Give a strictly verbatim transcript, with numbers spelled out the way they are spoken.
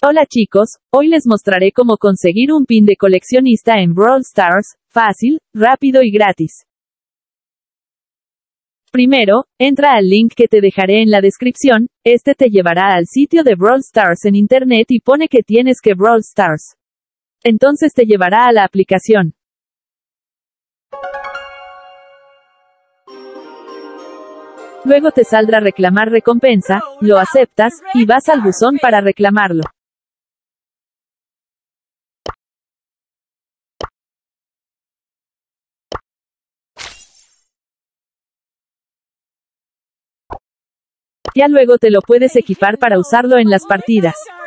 Hola chicos, hoy les mostraré cómo conseguir un pin de coleccionista en Brawl Stars, fácil, rápido y gratis. Primero, entra al link que te dejaré en la descripción, este te llevará al sitio de Brawl Stars en internet y pone que tienes que Brawl Stars. Entonces te llevará a la aplicación. Luego te saldrá reclamar recompensa, lo aceptas, y vas al buzón para reclamarlo. Ya luego te lo puedes equipar para usarlo en las partidas.